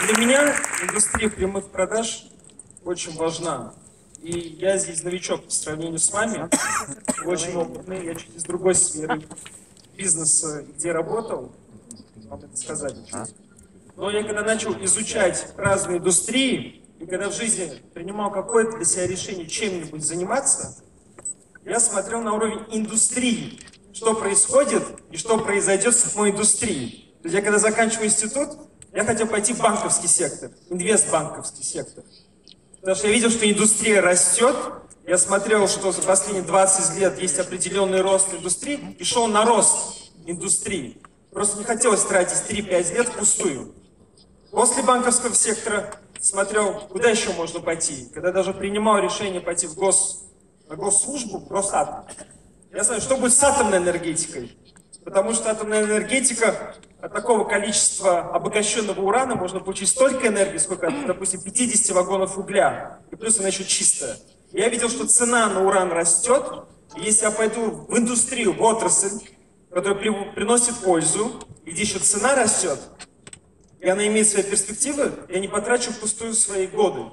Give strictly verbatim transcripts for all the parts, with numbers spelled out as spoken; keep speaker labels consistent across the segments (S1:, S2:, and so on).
S1: Для меня индустрия прямых продаж очень важна. И я здесь новичок по сравнению с вами, очень опытный, я чуть из другой сферы бизнеса, где работал, вам это сказать. Но я когда начал изучать разные индустрии, и когда в жизни принимал какое-то для себя решение чем-нибудь заниматься, я смотрел на уровень индустрии, что происходит и что произойдет с самой индустрией. То есть я когда заканчиваю институт, я хотел пойти в банковский сектор, инвестбанковский сектор. Потому что я видел, что индустрия растет, я смотрел, что за последние двадцать лет есть определенный рост индустрии, и шел на рост индустрии. Просто не хотелось тратить три-пять лет впустую. После банковского сектора смотрел, куда еще можно пойти. Когда даже принимал решение пойти в гос, на госслужбу, в Росатом, я знаю, что будет с атомной энергетикой. Потому что атомная энергетика, от такого количества обогащенного урана можно получить столько энергии, сколько, допустим, пятьдесят вагонов угля. И плюс она еще чистая. Я видел, что цена на уран растет. И если я пойду в индустрию, в отрасль, которая при, приносит пользу, и где еще цена растет, и она имеет свои перспективы, я не потрачу впустую свои годы.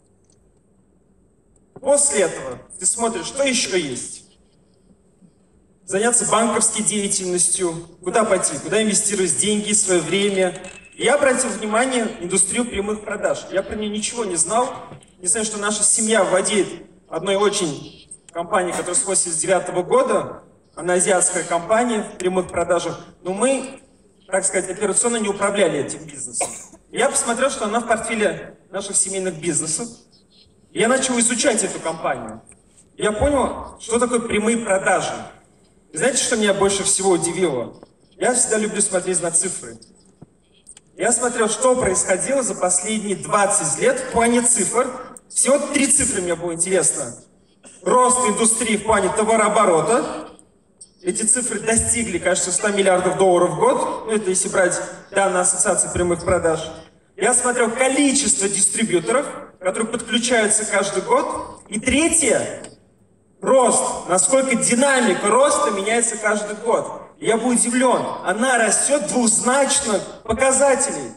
S1: После этого ты смотришь, что еще есть. Заняться банковской деятельностью, куда пойти, куда инвестировать деньги, свое время. И я обратил внимание на индустрию прямых продаж. Я про нее ничего не знал. Не знаю, что наша семья владеет одной очень компанией, которая с восемьдесят девятого года. Она азиатская компания в прямых продажах. Но мы, так сказать, операционно не управляли этим бизнесом. И я посмотрел, что она в портфеле наших семейных бизнесов. И я начал изучать эту компанию. И я понял, что такое прямые продажи. И знаете, что меня больше всего удивило? Я всегда люблю смотреть на цифры. Я смотрел, что происходило за последние двадцать лет в плане цифр. Всего три цифры мне было интересно. Рост индустрии в плане товарооборота. Эти цифры достигли, кажется, ста миллиардов долларов в год. Ну, это если брать данные Ассоциации прямых продаж. Я смотрел количество дистрибьюторов, которые подключаются каждый год. И третье. Рост, насколько динамика роста меняется каждый год. Я был удивлен, она растет двузначных показателей.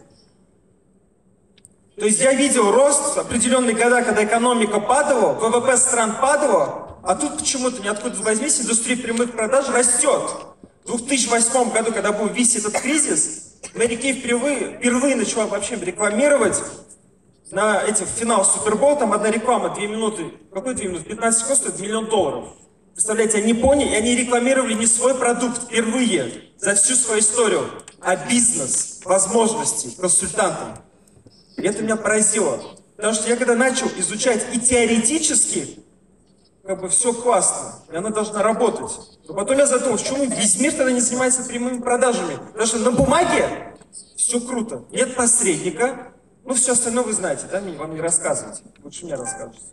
S1: То есть я видел рост в определенные года, когда экономика падала, ВВП стран падало, а тут почему-то ниоткуда возьмись, индустрия прямых продаж растет. В две тысячи восьмом году, когда был весь этот кризис, Мэри Кей впервые, впервые начала вообще рекламировать. На этих финал Супербол, там одна реклама, две минуты, какой две минуты, пятнадцать секунд стоит миллион долларов. Представляете, они поняли, и они рекламировали не свой продукт впервые за всю свою историю, а бизнес, возможности консультантам. И это меня поразило. Потому что я когда начал изучать и теоретически, как бы все классно, и она должна работать. Но потом я задумался, почему весь мир тогда не занимается прямыми продажами? Потому что на бумаге все круто, нет посредника. Ну, все остальное вы знаете, да, вам не рассказывайте. Лучше мне рассказывайте.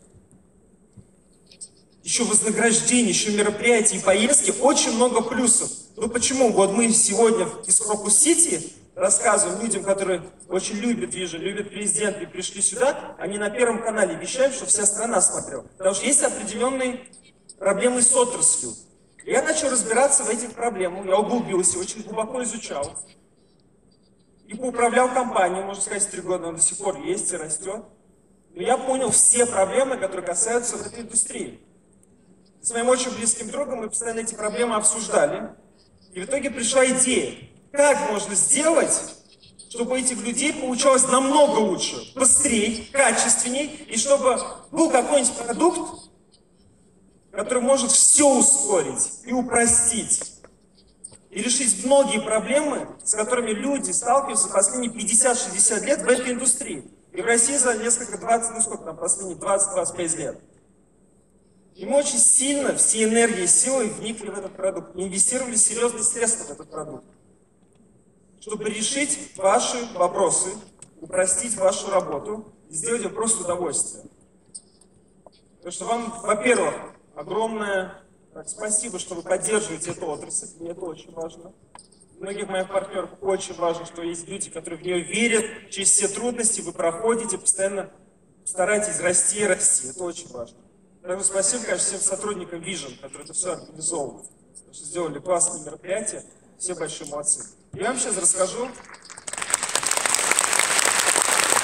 S1: Еще вознаграждение, еще мероприятия и поездки, очень много плюсов. Ну, почему? Вот мы сегодня из Крокус-Сити рассказываем людям, которые очень любят Vision, любят президента и пришли сюда, они на Первом канале вещают, что вся страна смотрела. Потому что есть определенные проблемы с отраслью. И я начал разбираться в этих проблемах, я углубился, очень глубоко изучал. И поуправлял компанией, можно сказать, три года, он до сих пор есть и растет. Но я понял все проблемы, которые касаются этой индустрии. С моим очень близким другом мы постоянно эти проблемы обсуждали. И в итоге пришла идея, как можно сделать, чтобы у этих людей получалось намного лучше, быстрее, качественнее, и чтобы был какой-нибудь продукт, который может все ускорить и упростить. И решить многие проблемы, с которыми люди сталкиваются последние пятьдесят-шестьдесят лет в этой индустрии. И в России за несколько, двадцать, ну сколько там, последние двадцать-двадцать пять лет. И мы очень сильно, все энергии и силы вникли в этот продукт. И инвестировали серьезные средства в этот продукт. Чтобы решить ваши вопросы, упростить вашу работу и сделать ее просто удовольствие. Потому что вам, во-первых, огромное... Так, спасибо, что вы поддерживаете эту отрасль, мне это очень важно. Многих моих партнеров очень важно, что есть люди, которые в нее верят, через все трудности вы проходите, постоянно стараетесь расти и расти, это очень важно. Также спасибо, конечно, всем сотрудникам Vision, которые это все организовывают, потому что сделали классные мероприятия, все большие молодцы. Я вам сейчас расскажу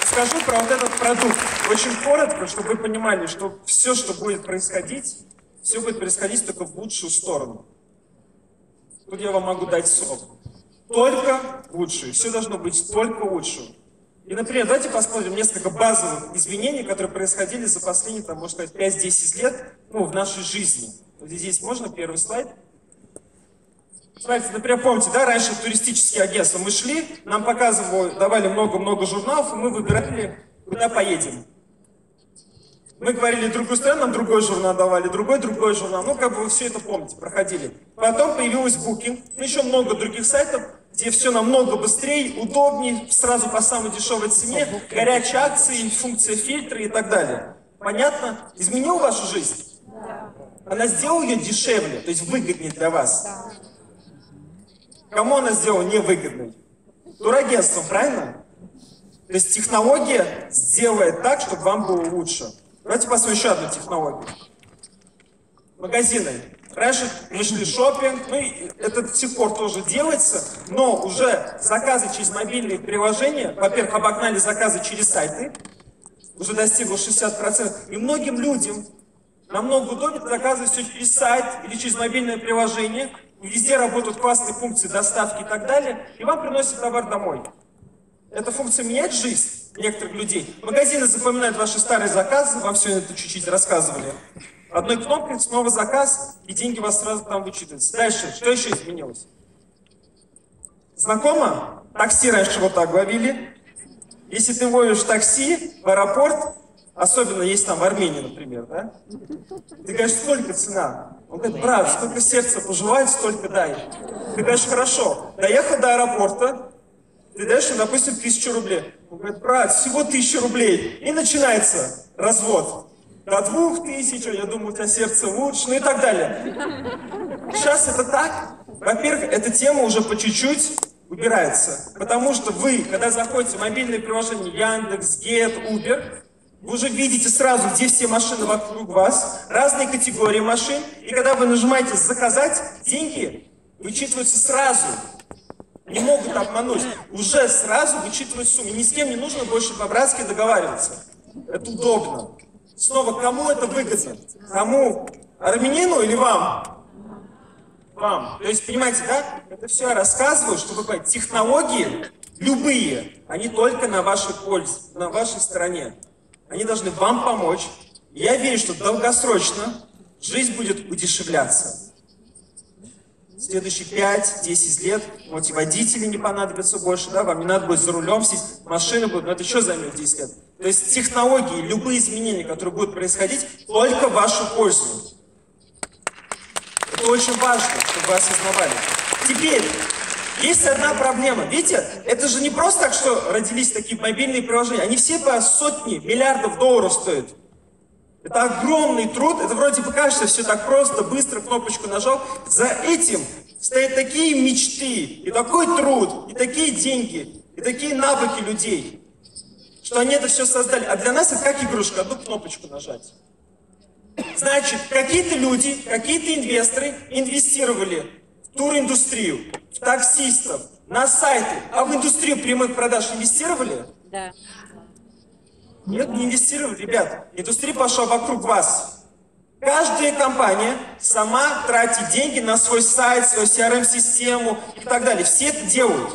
S1: скажу про вот этот продукт. Очень коротко, чтобы вы понимали, что все, что будет происходить, все будет происходить только в лучшую сторону. Тут я вам могу дать срок. Только лучшую. Все должно быть только лучшую. И, например, давайте посмотрим несколько базовых изменений, которые происходили за последние, там, можно сказать, пять-десять лет, ну, в нашей жизни. Вот здесь можно первый слайд? Смотрите, например, помните, да, раньше туристические агентства, мы шли, нам показывали, давали много-много журналов, и мы выбирали, куда поедем. Мы говорили другую страну, нам другой журнал давали, другой, другой журнал. Ну, как бы вы все это помните, проходили. Потом появилась Booking, ну, еще много других сайтов, где все намного быстрее, удобнее, сразу по самой дешевой цене, горячие акции, функция фильтра и так далее. Понятно? Изменил вашу жизнь?
S2: Да.
S1: Она сделала ее дешевле, то есть выгоднее для вас.
S2: Да.
S1: Кому она сделала невыгодной? Турагентством, правильно? То есть технология сделает так, чтобы вам было лучше. Давайте посмотрим еще одну технологию. Магазины. Раньше мы шли в шопинг, ну и это до сих пор тоже делается, но уже заказы через мобильные приложения, во-первых, обогнали заказы через сайты, уже достигло шестьдесят процентов, и многим людям намного удобнее заказывать все через сайт или через мобильное приложение, и везде работают классные функции доставки и так далее, и вам приносят товар домой. Эта функция меняет жизнь некоторых людей. Магазины запоминают ваши старые заказы, вам все это чуть-чуть рассказывали. Одной кнопкой снова заказ, и деньги у вас сразу там вычитываются. Дальше, что еще изменилось? Знакомо? Такси раньше вот так ловили. Если ты ловишь такси в аэропорт, особенно если там в Армении, например, да? Ты говоришь, сколько цена? Он говорит, брат, сколько сердце пожелает, столько дай. Ты говоришь, хорошо. Доехал до аэропорта, ты даешь ему, допустим, тысячу рублей. Он говорит, брат, всего тысячу рублей. И начинается развод. До двух тысяч, я думаю, у тебя сердце лучше, ну и так далее. Сейчас это так. Во-первых, эта тема уже по чуть-чуть убирается. Потому что вы, когда заходите в мобильные приложения Яндекс, Гет, Uber, вы уже видите сразу, где все машины вокруг вас, разные категории машин. И когда вы нажимаете «Заказать», деньги вычитываются сразу. Не могут обмануть. Уже сразу вычитывают сумму. Ни с кем не нужно больше по-братски договариваться. Это удобно. Снова, кому это выгодно? Кому? Армянину или вам? Вам. То есть, понимаете, да? Это все я рассказываю, чтобы понять. Технологии, любые, они только на вашей пользе, на вашей стороне. Они должны вам помочь. И я верю, что долгосрочно жизнь будет удешевляться. В следующие пять-десять лет, вот и водители не понадобятся больше, да, вам не надо будет за рулем сесть, машины будут, но это еще займет десять лет. То есть технологии, любые изменения, которые будут происходить, только в вашу пользу. Это очень важно, чтобы вы осознавали. Теперь, есть одна проблема. Видите, это же не просто так, что родились такие мобильные приложения. Они все по сотни миллиардов долларов стоят. Это огромный труд, это вроде бы кажется все так просто, быстро кнопочку нажал. За этим стоят такие мечты, и такой труд, и такие деньги, и такие навыки людей, что они это все создали. А для нас это как игрушка, одну кнопочку нажать. Значит, какие-то люди, какие-то инвесторы инвестировали в туриндустрию, в таксистов, на сайты, а в индустрию прямых продаж инвестировали?
S2: Да.
S1: Нет, не инвестировали, ребят. Индустрия пошла вокруг вас. Каждая компания сама тратит деньги на свой сайт, свою си ар эм-систему и так далее. Все это делают.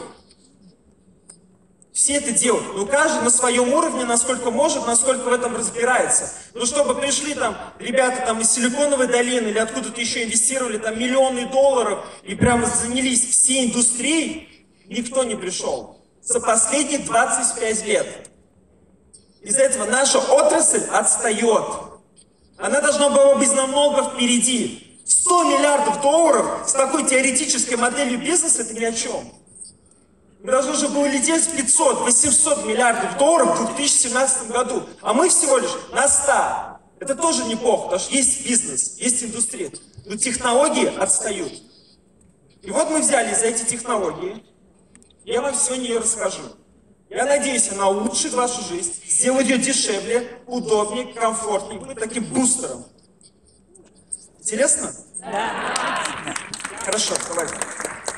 S1: Все это делают. Но каждый на своем уровне, насколько может, насколько в этом разбирается. Но чтобы пришли там ребята там из Силиконовой долины или откуда-то еще инвестировали там миллионы долларов и прямо занялись всей индустрией, никто не пришел. За последние двадцать пять лет. Из-за этого наша отрасль отстает. Она должна была быть намного впереди. сто миллиардов долларов с такой теоретической моделью бизнеса — это ни о чем. Мы должны уже были лететь в пятьсот-восемьсот миллиардов долларов в две тысячи семнадцатом году. А мы всего лишь на ста. Это тоже неплохо, потому что есть бизнес, есть индустрия. Но технологии отстают. И вот мы взяли за эти технологии. Я вам сегодня ее расскажу. Я надеюсь, она улучшит вашу жизнь, сделает ее дешевле, удобнее, комфортнее, будет таким бустером. Интересно?
S2: Да.
S1: Хорошо, давайте.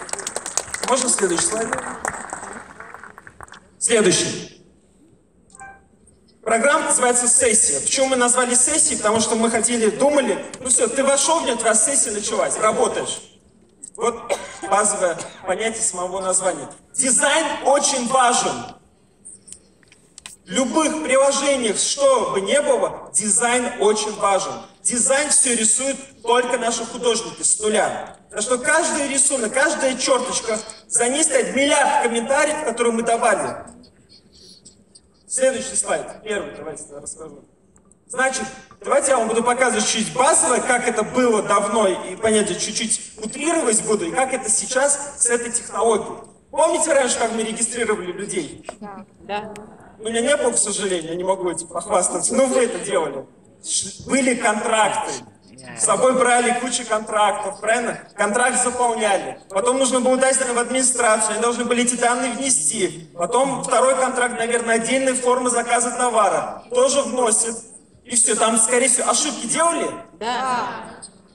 S1: Можно следующий слайд? Следующий. Программа называется «Сессия». Почему мы назвали «Сессией»? Потому что мы хотели, думали, ну все, ты вошел в нее, твоя сессия началась, работаешь. Вот базовое понятие самого названия. Дизайн очень важен. В любых приложениях, что бы ни было, дизайн очень важен. Дизайн все рисуют только наши художники с нуля. Так что каждый рисунок, каждая черточка, за ней стоит миллиард комментариев, которые мы давали. Следующий слайд, первый, давайте я расскажу. Значит, давайте я вам буду показывать чуть базовое, как это было давно, и понятие чуть-чуть утрировать буду, и как это сейчас с этой технологией. Помните раньше, как мы регистрировали людей?
S2: Да. Да.
S1: У меня не было, к сожалению, я не могу этим похвастаться, но вы это делали. Были контракты, с собой брали кучу контрактов, правильно? Контракт заполняли. Потом нужно было дать в администрацию, они должны были эти данные внести. Потом второй контракт, наверное, отдельные формы заказа товара. Тоже вносит. И все, там, скорее всего, ошибки делали?
S2: Да.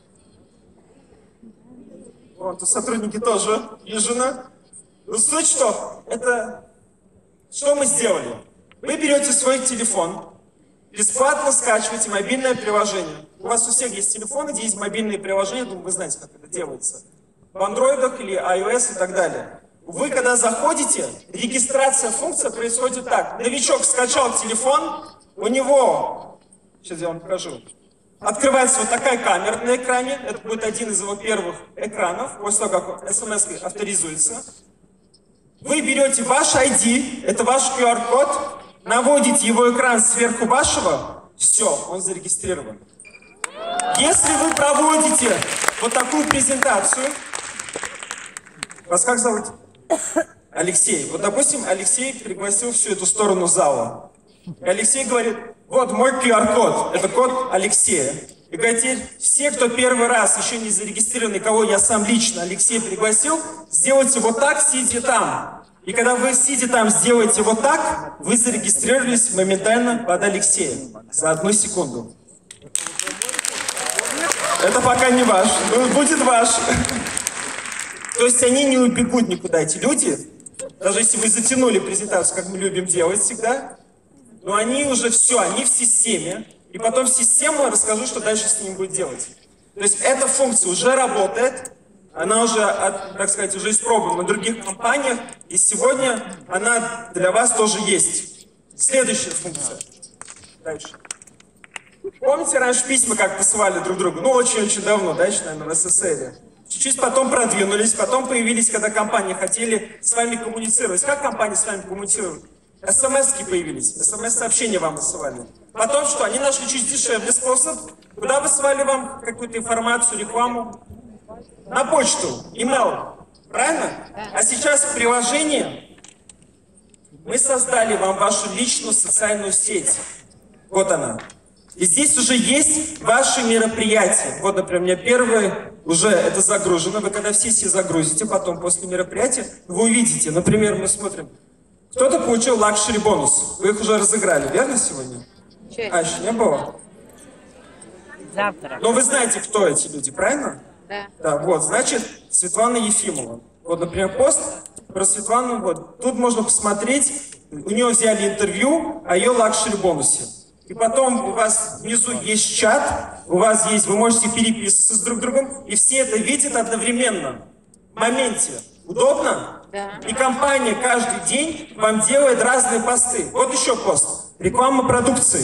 S1: Вот, сотрудники тоже, Ежина. Ну, суть что? Это... Что мы сделали? Вы берете свой телефон, бесплатно скачиваете мобильное приложение. У вас у всех есть телефоны, где есть мобильные приложения, думаю, вы знаете, как это делается. В андроидах или iOS и так далее. Вы, когда заходите, регистрация функция происходит так. Новичок скачал телефон, у него, сейчас я вам покажу, открывается вот такая камера на экране, это будет один из его первых экранов, после того, как смс авторизуется. Вы берете ваш ай ди, это ваш ку ар код, наводите его экран сверху вашего, все, он зарегистрирован. Если вы проводите вот такую презентацию, вас как зовут? Алексей. Вот, допустим, Алексей пригласил всю эту сторону зала. И Алексей говорит, вот мой ку ар код, это код Алексея. И говорит, теперь все, кто первый раз еще не зарегистрированы, кого я сам лично, Алексей, пригласил, сделайте вот так, сидя там. И когда вы, сидя там, сделаете вот так, вы зарегистрировались моментально под Алексея. За одну секунду. Это пока не ваш, но будет ваш. То есть они не убегут никуда, эти люди. Даже если вы затянули презентацию, как мы любим делать всегда, но они уже все, они в системе. И потом систему я расскажу, что дальше с ним будет делать. То есть эта функция уже работает, она уже, так сказать, уже испробована на других компаниях, и сегодня она для вас тоже есть. Следующая функция. Дальше. Помните, раньше письма как посылали друг другу? Ну, очень-очень давно, да, еще, наверное, в эс эс эре. Чуть-чуть потом продвинулись, потом появились, когда компании хотели с вами коммуницировать. Как компании с вами коммуницируют? эс эм эс-ки появились, эс эм эс-сообщения вам высылали. Потом что? Они нашли чуть дешевле способ. Куда высылали вам какую-то информацию, рекламу? На почту, email. Правильно? А сейчас в приложении мы создали вам вашу личную социальную сеть. Вот она. И здесь уже есть ваши мероприятия. Вот, например, у меня первое уже это загружено. Вы когда в сессии загрузите, потом после мероприятия, вы увидите. Например, мы смотрим. Кто-то получил лакшери бонус. Вы их уже разыграли, верно, сегодня?
S2: Че?
S1: А, еще не было?
S2: Завтра.
S1: Но вы знаете, кто эти люди, правильно?
S2: Да.
S1: Да, вот, значит, Светлана Ефимова. Вот, например, пост про Светлану, вот, тут можно посмотреть, у нее взяли интервью о ее лакшери бонусе. И потом у вас внизу есть чат, у вас есть, вы можете переписываться с друг другом, и все это видят одновременно, в моменте. Удобно?
S2: Да.
S1: И компания каждый день вам делает разные посты. Вот еще пост. Реклама продукции.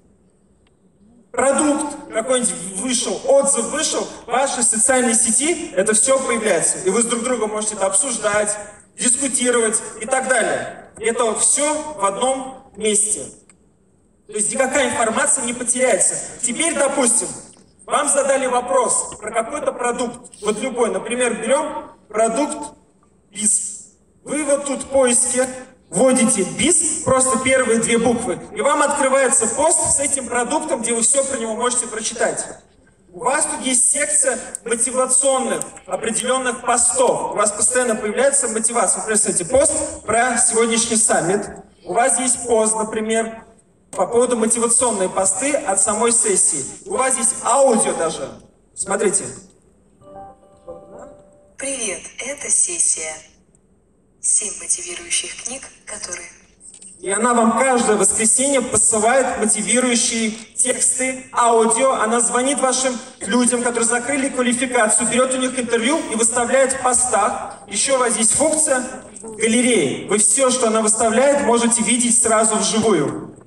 S1: Продукт какой-нибудь вышел, отзыв вышел, в вашей социальной сети это все появляется. И вы с друг другом можете это обсуждать, дискутировать и так далее. И это все в одном месте. То есть никакая информация не потеряется. Теперь, допустим, вам задали вопрос про какой-то продукт. Вот любой, например, берем продукт БИС. Вы вот тут в поиске вводите БИС, просто первые две буквы, и вам открывается пост с этим продуктом, где вы все про него можете прочитать. У вас тут есть секция мотивационных определенных постов. У вас постоянно появляется мотивация. Например, кстати, пост про сегодняшний саммит. У вас есть пост, например, по поводу мотивационные посты от самой сессии. У вас есть аудио даже. Смотрите.
S3: Привет, это сессия. Семь мотивирующих книг, которые...
S1: И она вам каждое воскресенье посылает мотивирующие тексты, аудио. Она звонит вашим людям, которые закрыли квалификацию, берет у них интервью и выставляет в постах. Еще у вас есть функция галереи. Вы все, что она выставляет, можете видеть сразу вживую.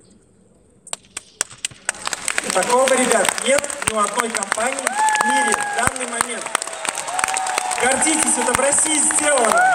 S1: Такого, ребят, нет ни у одной компании в мире в данный момент. Гордитесь, это в России сделано.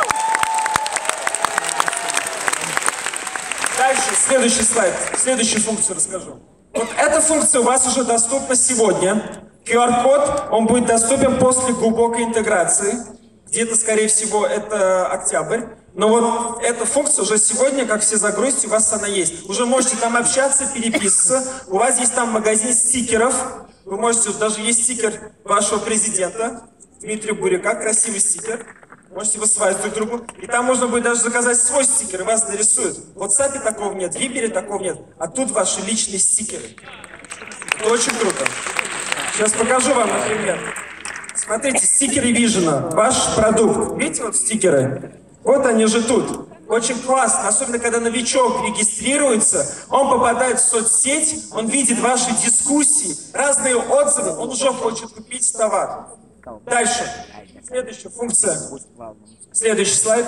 S1: Дальше, следующий слайд, следующую функцию расскажу. Вот эта функция у вас уже доступна сегодня. ку ар код, он будет доступен после глубокой интеграции. Где-то, скорее всего, это октябрь. Но вот эта функция уже сегодня, как все загрузите, у вас она есть. Уже можете там общаться, переписываться. У вас есть там магазин стикеров. Вы можете, даже есть стикер вашего президента, Дмитрия Буряка, красивый стикер. Можете высылать друг другу. И там можно будет даже заказать свой стикер, и вас нарисуют. В WhatsApp такого нет, в Viber такого нет. А тут ваши личные стикеры. Это очень круто. Сейчас покажу вам, например. Смотрите, стикеры Vision, ваш продукт. Видите вот стикеры? Вот они же тут. Очень классно, особенно когда новичок регистрируется, он попадает в соцсеть, он видит ваши дискуссии, разные отзывы, он уже хочет купить товар. Дальше. Следующая функция. Следующий слайд.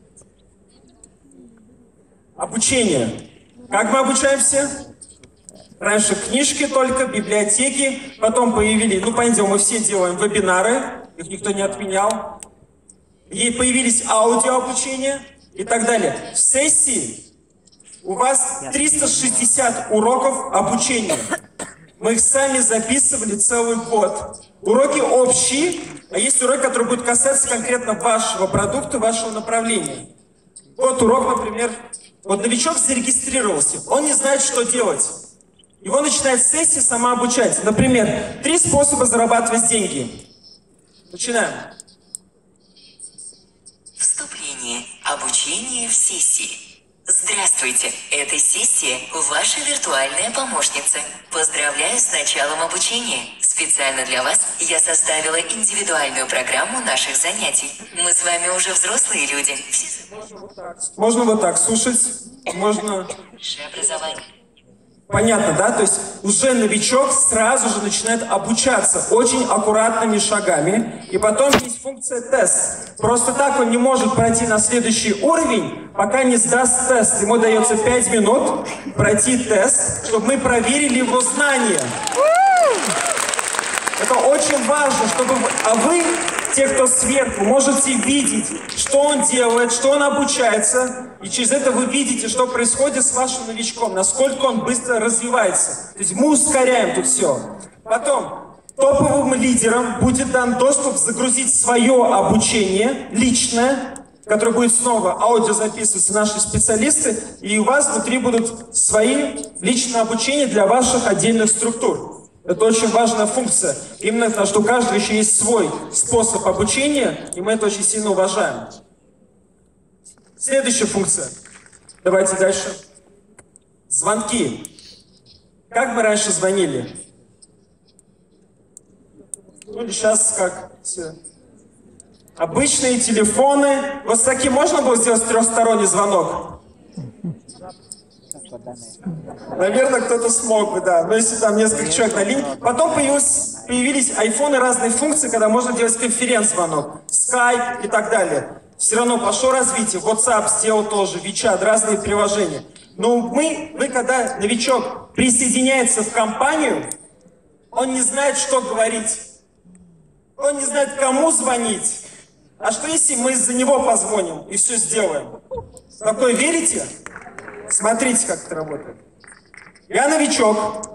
S1: Обучение. Как мы обучаемся? Раньше книжки только, библиотеки, потом появились, ну пойдем, мы все делаем вебинары, их никто не отменял. И появились аудиообучения и так далее. В сессии у вас триста шестьдесят уроков обучения. Мы их сами записывали целый год. Уроки общие, а есть уроки, которые будут касаться конкретно вашего продукта, вашего направления. Вот урок, например, вот новичок зарегистрировался, он не знает, что делать. Его начинает сессия самообучать. Например, три способа зарабатывать деньги. Начинаем.
S3: Вступление. Обучение в сессии. Здравствуйте, это сессия «Ваша виртуальная помощница». Поздравляю с началом обучения. Специально для вас я составила индивидуальную программу наших занятий. Мы с вами уже взрослые люди.
S1: Можно вот так, можно вот так слушать, можно...
S3: Высшее образование.
S1: Понятно, да? То есть уже новичок сразу же начинает обучаться очень аккуратными шагами. И потом есть функция тест. Просто так он не может пройти на следующий уровень, пока не сдаст тест. Ему дается пять минут пройти тест, чтобы мы проверили его знания. Это очень важно, чтобы вы, а вы, те, кто сверху, можете видеть, что он делает, что он обучается, и через это вы видите, что происходит с вашим новичком, насколько он быстро развивается. То есть мы ускоряем тут все. Потом, топовым лидерам будет дан доступ загрузить свое обучение, личное, которое будет снова аудио записываться наши специалисты, и у вас внутри будут свои личные обучения для ваших отдельных структур. Это очень важная функция. Именно потому, что у каждого еще есть свой способ обучения, и мы это очень сильно уважаем. Следующая функция. Давайте дальше. Звонки. Как мы раньше звонили? Ну, сейчас как все. Обычные телефоны. Вот с таким можно было сделать трехсторонний звонок? Наверное, кто-то смог бы, да. Но если там несколько человек на линии. Потом появилось, появились айфоны, разные функции, когда можно делать конференц-звонок, скайп и так далее. Все равно пошло развитие. WhatsApp сделал тоже, WeChat, разные приложения. Но мы, вы, когда новичок присоединяется в компанию, он не знает, что говорить. Он не знает, кому звонить. А что если мы за него позвоним и все сделаем? В такое верите? Смотрите, как это работает. Я новичок.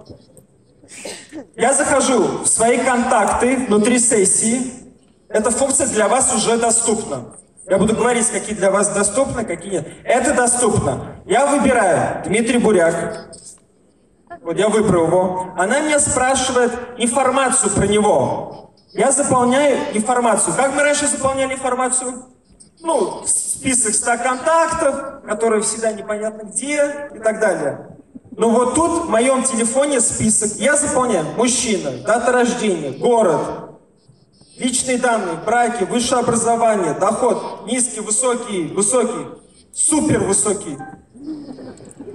S1: Я захожу в свои контакты внутри сессии. Эта функция для вас уже доступна. Я буду говорить, какие для вас доступны, какие нет. Это доступно. Я выбираю Дмитрий Буряк. Вот я выбрал его. Она меня спрашивает информацию про него. Я заполняю информацию. Как мы раньше заполняли информацию? Ну, список ста контактов, которые всегда непонятно где и так далее. Но вот тут в моем телефоне список. Я заполняю мужчина, дата рождения, город, личные данные, браки, высшее образование, доход, низкий, высокий, высокий, супер высокий.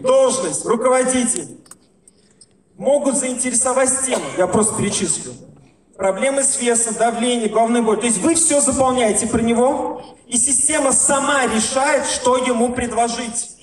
S1: должность, руководитель, могут заинтересовать темы, я просто перечислю. Проблемы с весом, давление, головной боль. То есть вы все заполняете про него, и система сама решает, что ему предложить.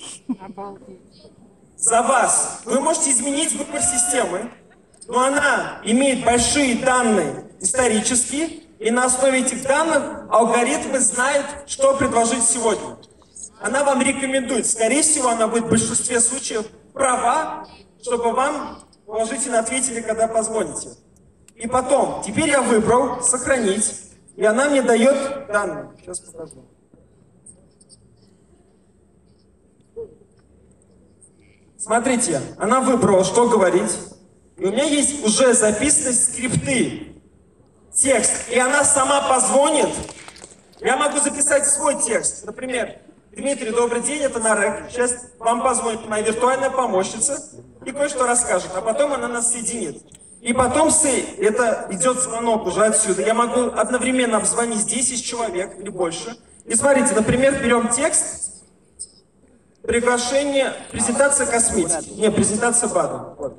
S1: За вас. Вы можете изменить выбор системы, но она имеет большие данные исторические, и на основе этих данных алгоритмы знают, что предложить сегодня. Она вам рекомендует. Скорее всего, она будет в большинстве случаев права, чтобы вам положительно ответили, когда позвоните. И потом, теперь я выбрал сохранить, и она мне дает данные. Сейчас покажу. Смотрите, она выбрала, что говорить. И у меня есть уже записанные скрипты, текст. И она сама позвонит. Я могу записать свой текст. Например, Дмитрий, добрый день, это Нарек. Сейчас вам позвонит моя виртуальная помощница и кое-что расскажет. А потом она нас соединит. И потом с... это идет звонок уже отсюда. Я могу одновременно обзвонить десять человек или больше. И смотрите, например, берем текст. Приглашение, презентация косметики. Не, презентация БАДа. Вот.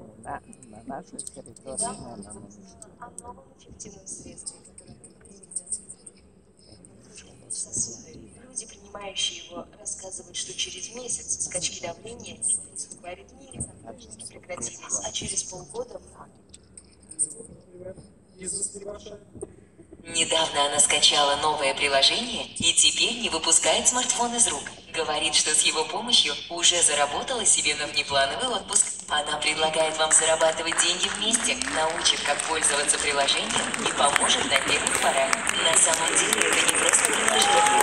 S4: Люди, принимающие его, рассказывают, что через месяц скачки давления и приступы аритмии прекратились, а через полгода...
S3: Недавно она скачала новое приложение и теперь не выпускает смартфон из рук. Говорит, что с его помощью уже заработала себе на внеплановый отпуск. Она предлагает вам зарабатывать деньги вместе, научит, как пользоваться приложением и поможет на первых порах. На самом деле это не просто приложение.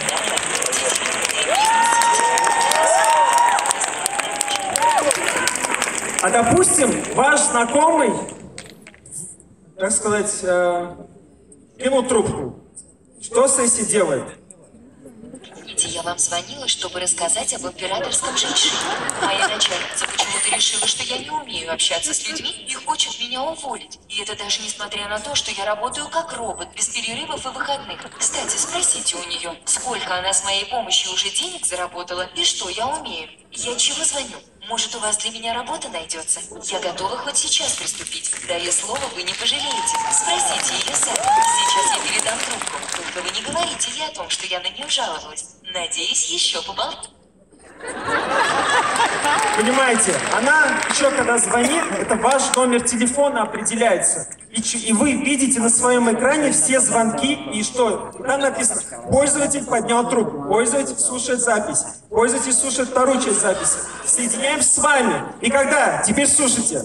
S1: А допустим, ваш знакомый, так сказать, э, кинул трубку. Что Сесси делает?
S4: Я вам звонила, чтобы рассказать об императорском женьшине. Моя начальница почему-то решила, что я не умею общаться с людьми и хочет меня уволить. И это даже несмотря на то, что я работаю как робот, без перерывов и выходных. Кстати, спросите у нее, сколько она с моей помощью уже денег заработала и что я умею. Я чего звоню? Может, у вас для меня работа найдется? Я готова хоть сейчас приступить. Даю слово, вы не пожалеете. Спросите ее сами. Сейчас я передам трубку. Только вы не говорите ей о том, что я на нее жаловалась. Надеюсь, еще поболтаем.
S1: Понимаете, она еще когда звонит, это ваш номер телефона определяется. И, и вы видите на своем экране все звонки, и что? Там написано, пользователь поднял трубку, пользователь слушает запись, пользователь слушает вторую часть записи. Соединяемся с вами. И когда? Теперь слушайте.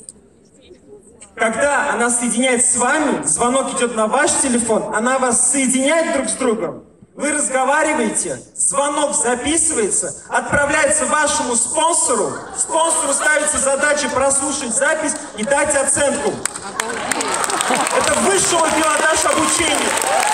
S1: Когда она соединяется с вами, звонок идет на ваш телефон, она вас соединяет друг с другом. Вы разговариваете, звонок записывается, отправляется вашему спонсору, спонсору ставится задача прослушать запись и дать оценку. Это высшего пилотаж обучения.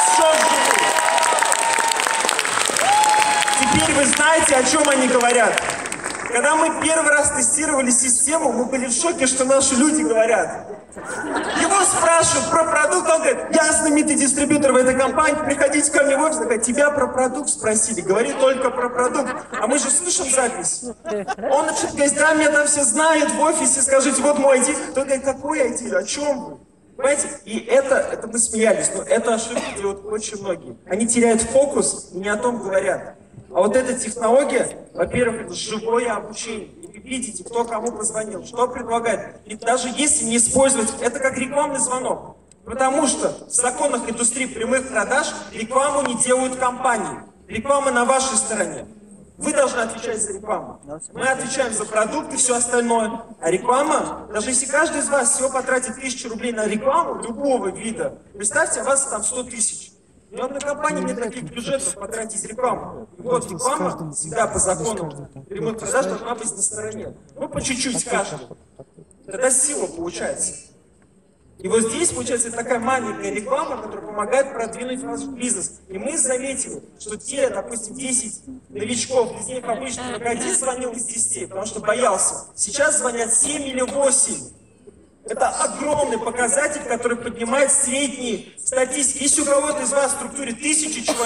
S1: Теперь вы знаете, о чем они говорят. Когда мы первый раз тестировали систему, мы были в шоке, что наши люди говорят. Его спрашивают про продукт, он говорит, я знаменитый дистрибьютор в этой компании, приходите ко мне в офис, говорит, тебя про продукт спросили, говори только про продукт, а мы же слышим запись. Он начинает говорить, да, меня там все знают в офисе, скажите, вот мой ай ди. Тот говорит, какой ай ди, о чем вы? Понимаете, и это, это мы смеялись, но это ошибки делают очень многие. Они теряют фокус и не о том говорят. А вот эта технология, во-первых, это живое обучение. И вы видите, кто кому позвонил, что предлагает. И даже если не использовать, это как рекламный звонок. Потому что в законах индустрии прямых продаж рекламу не делают компании. Реклама на вашей стороне. Вы должны отвечать за рекламу. Мы отвечаем за продукты и все остальное. А реклама, даже если каждый из вас всего потратит тысячу рублей на рекламу любого вида, представьте, у вас там сто тысяч. Ни одной компании нет таких бюджетов потратить рекламу. И вот реклама всегда по закону прямых продаж должна быть на стороне. Ну, по чуть-чуть каждый. Тогда сила получается. И вот здесь, получается, такая маленькая реклама, которая помогает продвинуть ваш бизнес. И мы заметили, что те, допустим, десять новичков, из них обычно только один звонил из десяти, потому что боялся. Сейчас звонят семь или восемь. Это огромный показатель, который поднимает средние статистики. Если у кого-то из вас в структуре тысячи человек,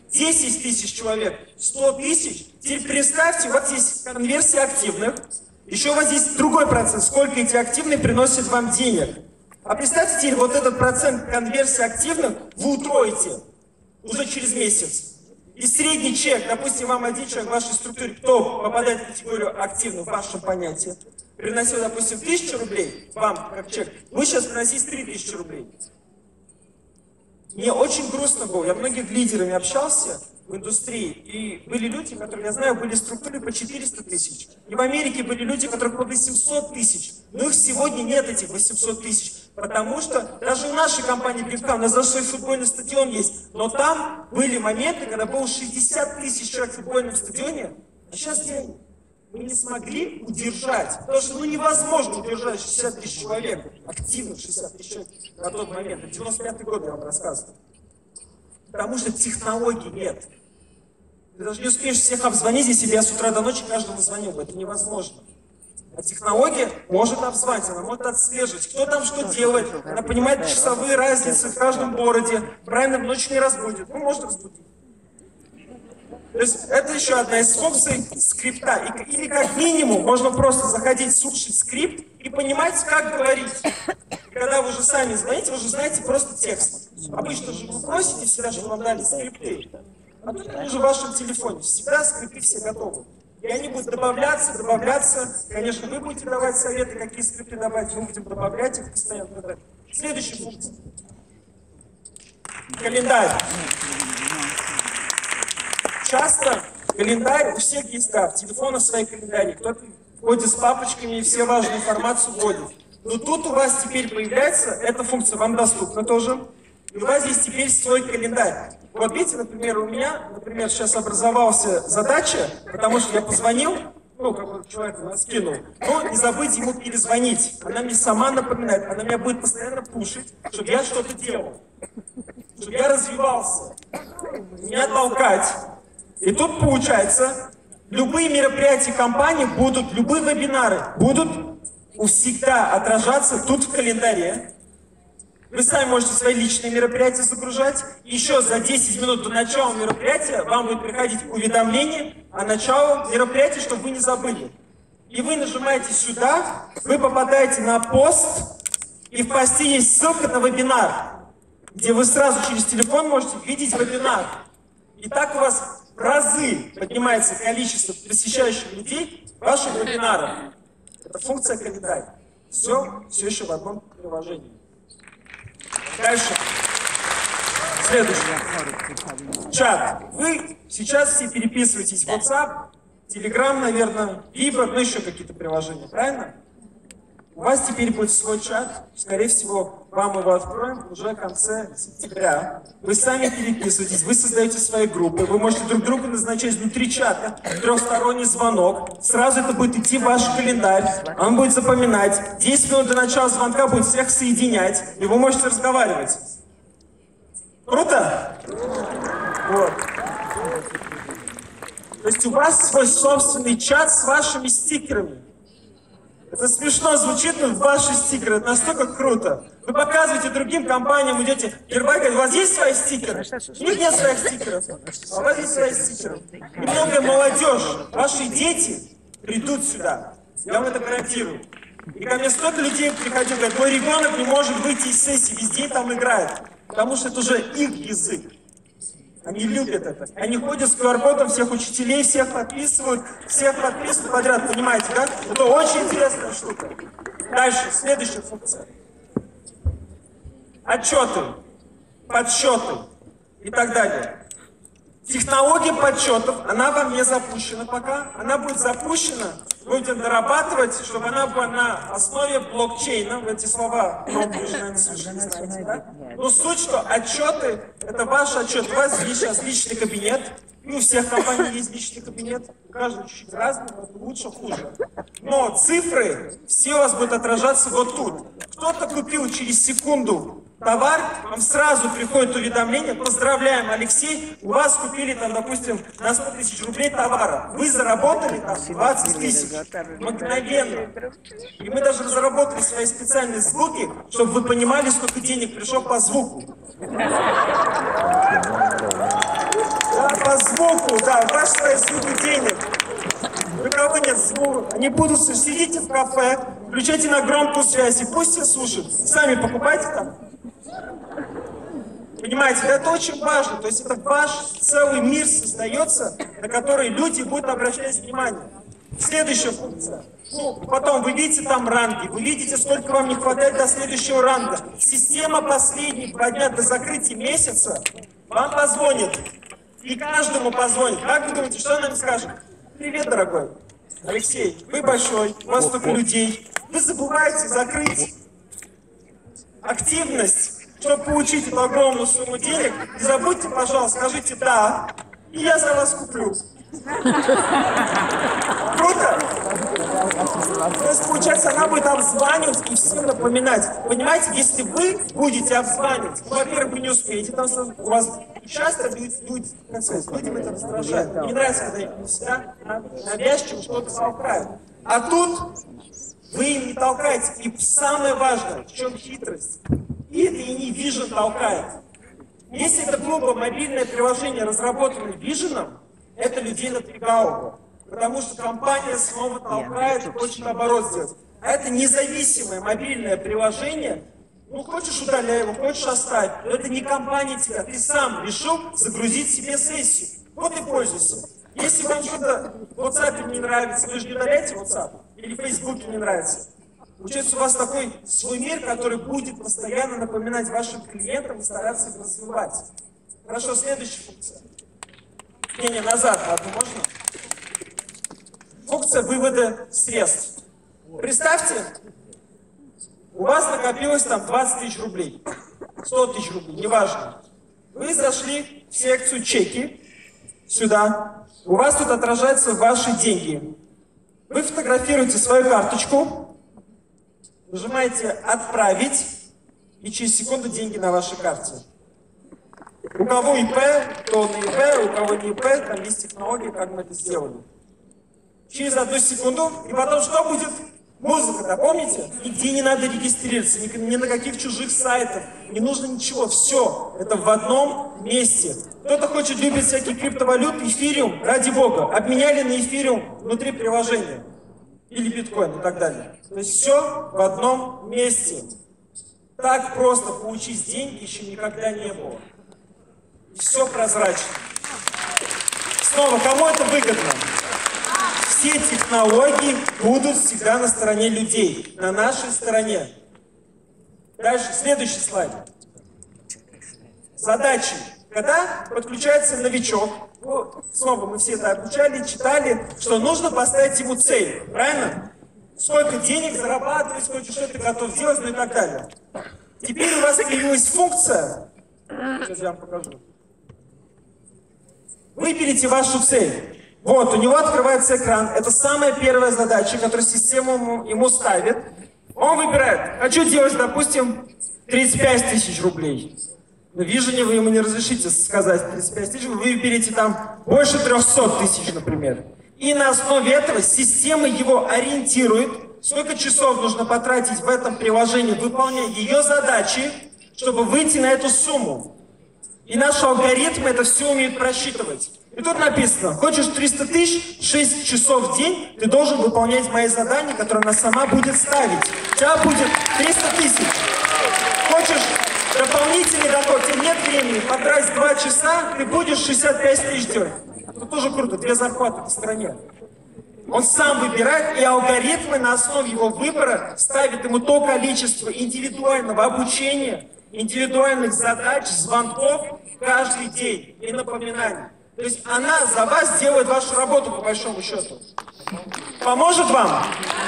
S1: десять тысяч человек, сто тысяч. Теперь представьте, вот здесь конверсия активных. Еще у вас есть другой процент, сколько эти активные приносят вам денег. А представьте теперь, вот этот процент конверсии активных вы утроите уже через месяц. И средний чек, допустим, вам один человек в вашей структуре, кто попадает в категорию активных в вашем понятии, приносил, допустим, тысячу рублей, вам как чек, вы сейчас приносите три тысячи рублей. Мне очень грустно было, я многих лидерами общался в индустрии, и были люди, которые, я знаю, были структуры по четыреста тысяч. И в Америке были люди, которых по восемьсот тысяч. Но их сегодня нет, этих восемьсот тысяч. Потому что даже в нашей компании Бивка, у нас даже свой футбольный стадион есть. Но там были моменты, когда было шестьдесят тысяч человек в футбольном стадионе, а сейчас где мы не смогли удержать. Потому что ну, невозможно удержать шестьдесят тысяч человек, активных шестьдесят тысяч человек на тот момент. Это девяносто пятый год, я вам рассказываю. Потому что технологий нет. Ты даже не успеешь всех обзвонить, если я с утра до ночи каждому звонил. Это невозможно. А технология может обзвонить, она может отслеживать, кто там что делает. Она понимает часовые разницы в каждом городе. Правильно, ночью не разбудит. Ну, может разбудить. То есть это еще одна из функций скрипта. И, или как минимум можно просто заходить, слушать скрипт и понимать, как говорить. И когда вы уже сами звоните, вы уже знаете просто текст. Обычно же вы просите всегда, чтобы вам дали скрипты. А тут они уже в вашем телефоне. Всегда скрипты все готовы. И они будут добавляться, добавляться. Конечно, вы будете давать советы, какие скрипты добавить. Мы будем добавлять их постоянно. Следующая функция. Календарь. Часто календарь у всех есть, да, в телефонах свои календари. Кто-то ходит с папочками и все важную информацию вводит. Но тут у вас теперь появляется, эта функция вам доступна тоже. И у вас здесь теперь свой календарь. Вот видите, например, у меня, например, сейчас образовалась задача, потому что я позвонил, ну, какой-то человек меня скинул, но не забыть ему перезвонить. Она мне сама напоминает, она меня будет постоянно пушить, чтобы я что-то делал, чтобы я развивался, меня толкать. И тут получается, любые мероприятия компании будут, любые вебинары будут всегда отражаться тут в календаре. Вы сами можете свои личные мероприятия загружать. Еще за десять минут до начала мероприятия вам будет приходить уведомление о начале мероприятия, чтобы вы не забыли. И вы нажимаете сюда, вы попадаете на пост, и в посте есть ссылка на вебинар, где вы сразу через телефон можете видеть вебинар. И так у вас в разы поднимается количество посещающих людей вашим вебинарам. Это функция календарь. Все, все еще в одном приложении. Дальше. Следующее. Чат. Вы сейчас все переписываетесь в WhatsApp, Telegram, наверное, Viber, ну еще какие-то приложения, правильно? У вас теперь будет свой чат. Скорее всего, вам его откроем уже в конце сентября. Вы сами переписываетесь, вы создаете свои группы, вы можете друг другу назначать внутри чата трехсторонний звонок. Сразу это будет идти в ваш календарь, он будет запоминать. десять минут до начала звонка будет всех соединять, и вы можете разговаривать. Круто? Вот. То есть у вас свой собственный чат с вашими стикерами. Это смешно звучит, но ваши стикеры, это настолько круто. Вы показываете другим компаниям, идете, Гербай говорит, у вас есть свои стикеры? У них нет своих стикеров, а у вас есть свои стикеры. И многое молодежь, ваши дети придут сюда, я вам это гарантирую. И ко мне столько людей приходило, говорят, мой ребенок не может выйти из сессии, везде там играет, потому что это уже их язык. Они любят это. Они ходят с ку ар кодом, всех учителей, всех подписывают, всех подписывают подряд, понимаете, да? Это очень интересная штука. Дальше, следующая функция. Отчеты, подсчеты и так далее. Технология подсчетов, она вам не запущена пока. Она будет запущена, будем дорабатывать, чтобы она была на основе блокчейна. Вы эти слова много уже, наверное, слышали, знаете, да? Но суть, что отчеты, это ваш отчет. У вас есть сейчас личный кабинет. И у всех компаний есть личный кабинет. У каждого чуть-чуть разный, лучше, хуже. Но цифры все у вас будут отражаться вот тут. Кто-то купил через секунду товар, вам сразу приходит уведомление, поздравляем, Алексей, у вас купили там, допустим, на сто тысяч рублей товара. Вы заработали там двадцать тысяч мгновенно. И мы даже разработали свои специальные звуки, чтобы вы понимали, сколько денег пришло по звуку. Да? по, по звуку, да, ваш свои звуки денег. У кого нет звука, они будут, сидите в кафе, включайте на громкую связь, и пусть все слушают. Сами покупайте там. Понимаете, это очень важно, то есть это ваш целый мир создается, на который люди будут обращать внимание. Следующая функция. Ну, потом вы видите там ранги, вы видите, сколько вам не хватает до следующего ранга. Система последних два дня до закрытия месяца вам позвонит. И каждому позвонит. Как вы думаете, что она мне скажет? Привет, дорогой. Алексей, вы большой, у вас столько людей. Вы забываете закрыть активность, чтобы получить эту огромную сумму денег. Не забудьте, пожалуйста, скажите «да», и я за вас куплю. Круто? То есть, получается, она будет обзванивать и всем напоминать. Понимаете, если вы будете обзванивать, ну, во-первых, вы не успеете, потому что у вас часто люди, как сказать, людям это раздражает. Мне не нравится, когда им всегда навязчиво что-то толкают. А тут вы им не толкаете. И самое важное, в чем хитрость, это и не Vision толкает. Если это грубо мобильное приложение, разработанное Vision, это людей напрягало. Потому что компания снова толкает и хочет наоборот сделать. А это независимое мобильное приложение, ну хочешь удаляй его, хочешь оставь. Но это не компания тебя, ты сам решил загрузить себе сессию. Вот и пользуйся. Если вам что-то в WhatsApp не нравится, вы же не удаляете WhatsApp, или в Facebook не нравится. Получается, у вас такой свой мир, который будет постоянно напоминать вашим клиентам и стараться их развивать. Хорошо, следующая функция. Не, не, назад, ладно, можно? Функция вывода средств. Представьте, у вас накопилось там двадцать тысяч рублей, сто тысяч рублей, неважно. Вы зашли в секцию чеки, сюда, у вас тут отражаются ваши деньги. Вы фотографируете свою карточку, нажимаете «Отправить», и через секунду деньги на вашей карте. У кого ИП, то на ИП, у кого не ИП, там есть технологии, как мы это сделали. Через одну секунду, и потом что будет? Музыка-то, помните? Нигде не надо регистрироваться, ни, ни на каких чужих сайтах, не нужно ничего, все, это в одном месте. Кто-то хочет, любит всякие криптовалюты, эфириум, ради бога, обменяли на эфириум внутри приложения, или биткоин и так далее. То есть все в одном месте. Так просто получить деньги еще никогда не было. И все прозрачно. Снова, кому это выгодно? Все технологии будут всегда на стороне людей, на нашей стороне. Дальше, следующий слайд. Задачи. Когда подключается новичок, ну, снова мы все это обучали, читали, что нужно поставить ему цель, правильно? Сколько денег зарабатывать, сколько что ты готов делать, ну и так далее. Теперь у вас появилась функция, сейчас я вам покажу. Выберите вашу цель. Вот, у него открывается экран. Это самая первая задача, которую система ему, ему ставит. Он выбирает. Хочу делать, допустим, тридцать пять тысяч рублей. В Vision вы ему не разрешите сказать тридцать пять тысяч, вы выберете там больше трёхсот тысяч, например. И на основе этого система его ориентирует, сколько часов нужно потратить в этом приложении, выполняя ее задачи, чтобы выйти на эту сумму. И наши алгоритмы это все умеют просчитывать. И тут написано, хочешь триста тысяч, шесть часов в день ты должен выполнять мои задания, которые она сама будет ставить. У тебя будет триста тысяч. Хочешь дополнительный доход, тебе нет времени, потратить два часа, ты будешь шестьдесят пять тысяч делать. Это тоже круто, две зарплаты по стране. Он сам выбирает, и алгоритмы на основе его выбора ставят ему то количество индивидуального обучения, индивидуальных задач, звонков каждый день и напоминаний. То есть она за вас делает вашу работу, по большому счету. Поможет вам?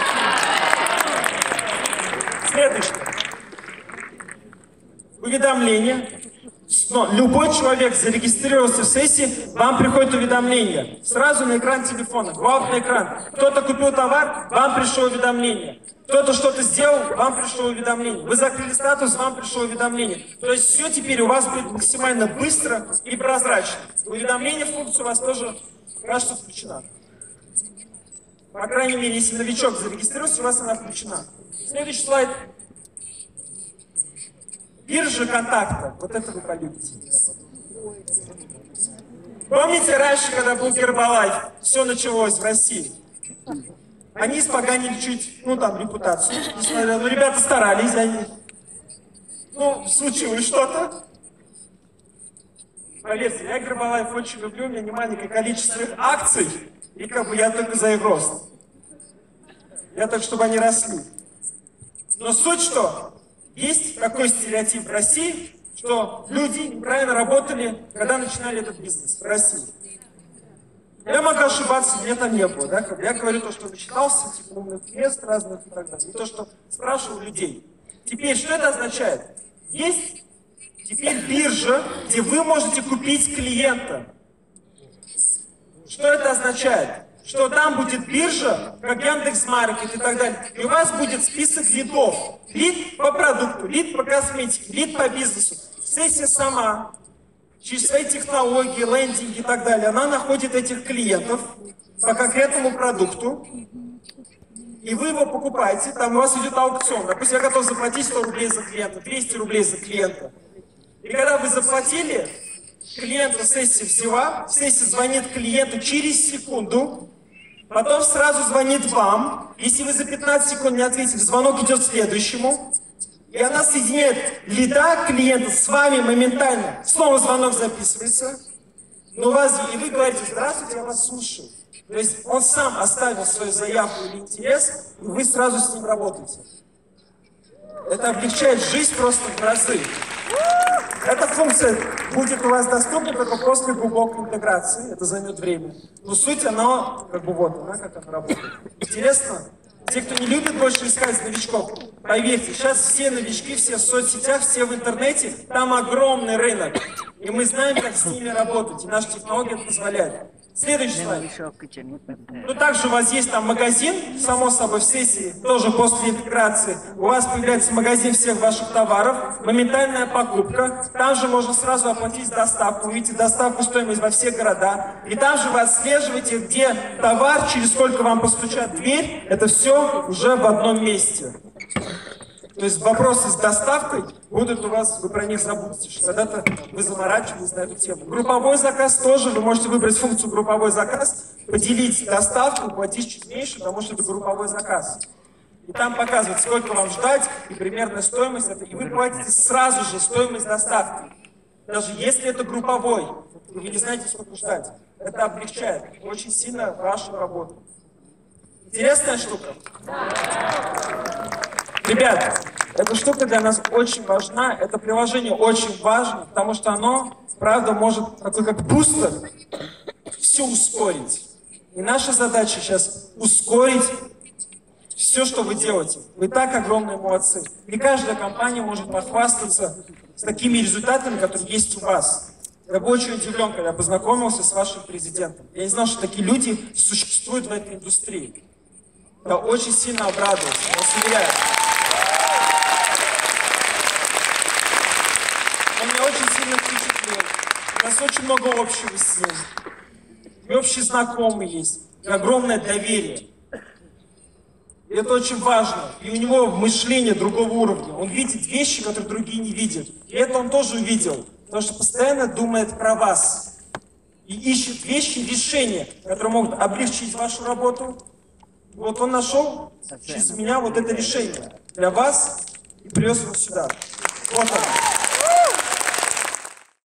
S1: Следующее. Уведомление. Но любой человек зарегистрировался в сессии, вам приходит уведомление. Сразу на экран телефона, главный экран. Кто-то купил товар, вам пришло уведомление. Кто-то что-то сделал, вам пришло уведомление. Вы закрыли статус, вам пришло уведомление. То есть все теперь у вас будет максимально быстро и прозрачно. Уведомление функция у вас тоже, кажется, включена. По крайней мере, если новичок зарегистрировался, у вас она включена. Следующий слайд. Биржа контакта. Вот это вы полюбите. Помните раньше, когда был Гербалайф, все началось в России? Они испоганили чуть, ну там, репутацию. Несмотря, ну ребята старались, они... Ну, случилось что-то. Поверьте, я Гербалайф очень люблю, у меня не маленькое количество их акций, и как бы я только за их рост. Я так, чтобы они росли. Но суть что? Есть такой стереотип в России, что люди неправильно работали, когда начинали этот бизнес в России. Я могу ошибаться, меня там не было. Да? Я говорю то, что начинался, типа умных мест разных и так далее. И то, что спрашивал людей. Теперь, что это означает? Есть теперь биржа, где вы можете купить клиента. Что это означает? Что там будет биржа, как Яндекс.Маркет и так далее. И у вас будет список лидов. Лид по продукту, лид по косметике, лид по бизнесу. Сессия сама, через свои технологии, лендинги и так далее, она находит этих клиентов по конкретному продукту. И вы его покупаете, там у вас идет аукцион. Допустим, я готов заплатить сто рублей за клиента, двести рублей за клиента. И когда вы заплатили, клиента сессия взяла, сессия звонит клиенту через секунду, потом сразу звонит вам. Если вы за пятнадцать секунд не ответили, звонок идет следующему. И она соединяет лида клиента с вами моментально. Снова звонок записывается. Но у вас, и вы говорите: здравствуйте, я вас слушаю. То есть он сам оставил свою заявку или интерес, и вы сразу с ним работаете. Это облегчает жизнь просто в разы. Эта функция будет у вас доступна только после глубокой интеграции. Это займет время. Но суть, она как бы вот, она как она работает. Интересно? Те, кто не любит больше искать новичков, поверьте, сейчас все новички, все в соцсетях, все в интернете, там огромный рынок. И мы знаем, как с ними работать, и наша технология это позволяет. Следующий слайд. Ну, также у вас есть там магазин, само собой, в сессии, тоже после интеграции. У вас появляется магазин всех ваших товаров, моментальная покупка. Там же можно сразу оплатить доставку, увидите доставку, стоимость во все города. И там же вы отслеживаете, где товар, через сколько вам постучат в дверь. Это все уже в одном месте. То есть вопросы с доставкой будут у вас, вы про них забудете, что когда-то вы заморачивались на эту тему. Групповой заказ тоже, вы можете выбрать функцию групповой заказ, поделить доставку, платить чуть меньше, потому что это групповой заказ. И там показывают, сколько вам ждать и примерная стоимость, и вы платите сразу же стоимость доставки. Даже если это групповой, и вы не знаете, сколько ждать. Это облегчает очень сильно вашу работу. Интересная штука? Ребят, эта штука для нас очень важна, это приложение очень важно, потому что оно, правда, может, такой как бустер, все ускорить. И наша задача сейчас ускорить все, что вы делаете. Вы так огромные молодцы. Не каждая компания может похвастаться с такими результатами, которые есть у вас. Я был очень удивлен, когда познакомился с вашим президентом. Я не знал, что такие люди существуют в этой индустрии. Я очень сильно обрадовался, я вас уверяю. Он меня очень сильно впечатлил. У нас очень много общего с ним. И общие знакомые есть. И огромное доверие. И это очень важно. И у него мышление другого уровня. Он видит вещи, которые другие не видят. И это он тоже увидел. Потому что постоянно думает про вас. И ищет вещи, решения, которые могут облегчить вашу работу. Вот он нашел через меня вот это решение для вас и привез его сюда. Вот оно.